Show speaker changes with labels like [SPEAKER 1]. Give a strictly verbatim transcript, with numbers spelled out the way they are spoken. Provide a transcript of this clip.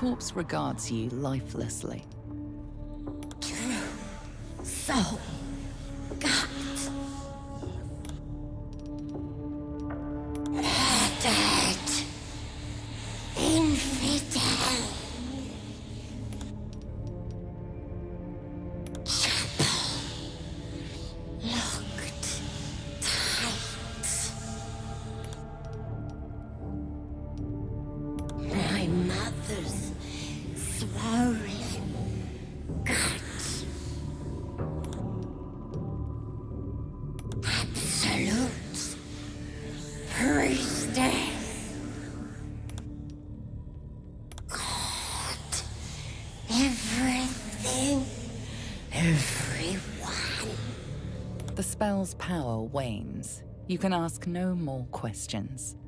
[SPEAKER 1] corpse regards you lifelessly.
[SPEAKER 2] So, God. Murdered. Infidel. Chapel. Locked tight. My mother's swollen gut. Absolute priestess. God. Everything. Everyone.
[SPEAKER 1] The spell's power wanes. You can ask no more questions.